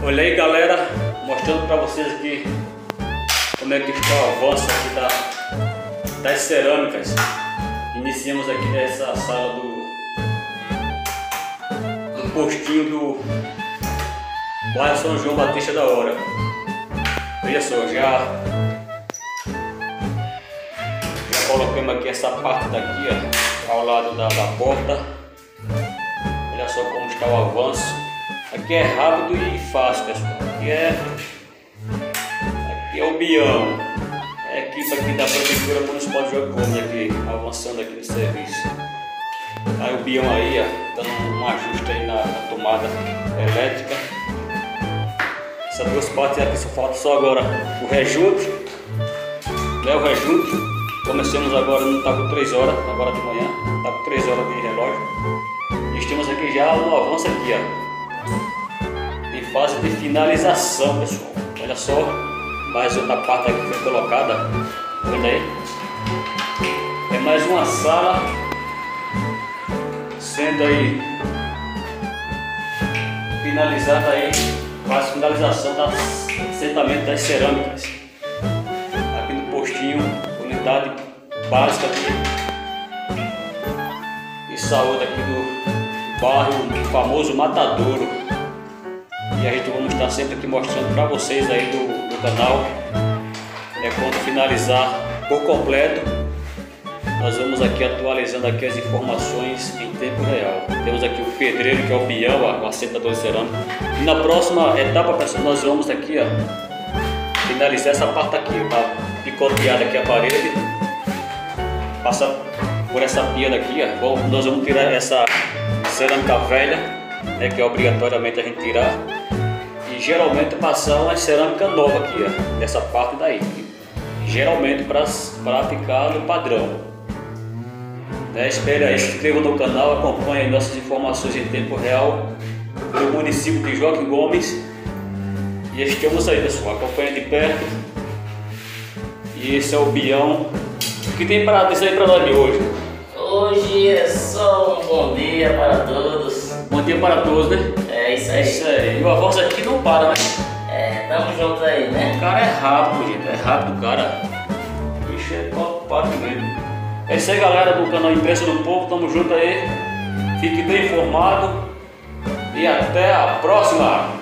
Olha aí, galera, mostrando para vocês aqui como é que está o avanço aqui das cerâmicas. Iniciamos aqui nessa sala do postinho do bairro São João Batista da Hora. Olha só, já colocamos aqui essa parte daqui, ó, ao lado da porta. Olha só como está o avanço. Aqui é rápido e fácil, pessoal. Aqui é o Bião. É a equipe aqui da Prefeitura Municipal de João Gomes aqui, avançando aqui no serviço. Aí o Bião aí, ó, dando um ajuste aí na tomada elétrica. Essas duas partes aqui só falta agora o rejunte, né? O rejunte. Começamos agora, não está com 3 horas, agora de manhã, está com 3 horas de relógio. E estamos aqui já no avanço aqui, ó, em fase de finalização, pessoal. Olha só, mais outra parte aqui que foi colocada. Olha aí, é mais uma sala sendo aí finalizada aí, quase finalização do assentamento das cerâmicas aqui no postinho, unidade básica aqui de saúde aqui do bairro famoso Matadouro. E a gente vamos estar sempre aqui mostrando para vocês aí do canal, quando finalizar por completo, nós vamos aqui atualizando aqui as informações em tempo real. Temos aqui o pedreiro, que é o Bião, o assentador de cerâmica. E na próxima etapa, pessoal, nós vamos aqui, ó, finalizar essa parte aqui, tá picoteada aqui a parede, passar por essa pia daqui, ó. Nós vamos tirar essa cerâmica velha, né, que é obrigatoriamente a gente tirar, e geralmente passar uma cerâmica nova aqui, ó, dessa parte daí, geralmente para ficar no padrão. Espere aí, se inscreva no canal, acompanhe nossas informações em tempo real do município de Joaquim Gomes. E estamos aí, pessoal, acompanhe de perto. E esse é o Bião. O que tem para dizer para nós de hoje? Hoje é só um bom dia para todos. Bom dia para todos, né? É isso aí. É isso aí. E o avanço aqui não para, né? Tamo juntos aí, né? O cara é rápido, gente. É rápido, cara. O bicho é topado mesmo. É isso aí, galera do canal Imprensa do Povo. Tamo junto aí. Fique bem informado. E até a próxima.